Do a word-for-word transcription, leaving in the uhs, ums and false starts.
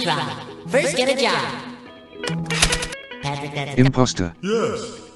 try. First, get a job. Patrick, that's Imposter. Yes.